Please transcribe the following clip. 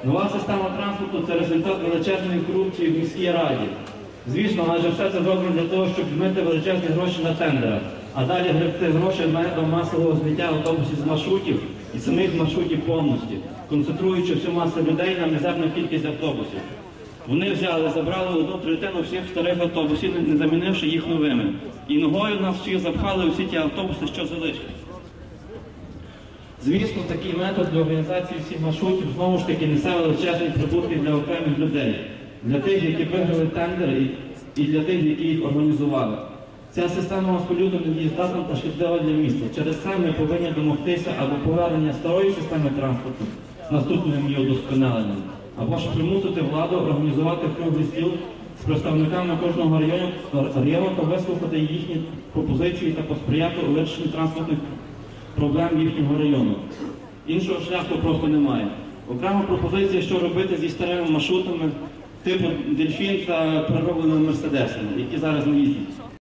Нова система транспорту – це результат величезної корупції в міській раді. Звісно, адже все це зроблено для того, щоб змити величезні гроші на тендерах, а далі гребти гроші методом масового зняття автобусів з маршрутів і самих маршрутів повністю, концентруючи всю масу людей на мізерну кількість автобусів. Вони взяли, забрали 1/3 всіх старих автобусів, не замінивши їх новими. І ногою нас всіх запхали усі ті автобуси, що залишились. Звісно, такий метод для організації всіх маршрутів знову ж таки несе величезні прибутки для окремих людей, для тих, які виграли тендери, і для тих, які їх організували. Ця система абсолютно недієздатна та шкідлива для міста. Через це ми повинні домогтися або повернення старої системи транспорту з наступним її удосконаленням, або ж примусити владу організувати круглий стіл з представниками кожного району та вислухати їхні пропозиції та посприяти у вирішенні транспортних проблем їхнього району. Іншого шляху просто немає. Окрема пропозиція, що робити зі старими маршрутами типу «Дельфін» та переробленими «Мерседесами», які зараз не їздять.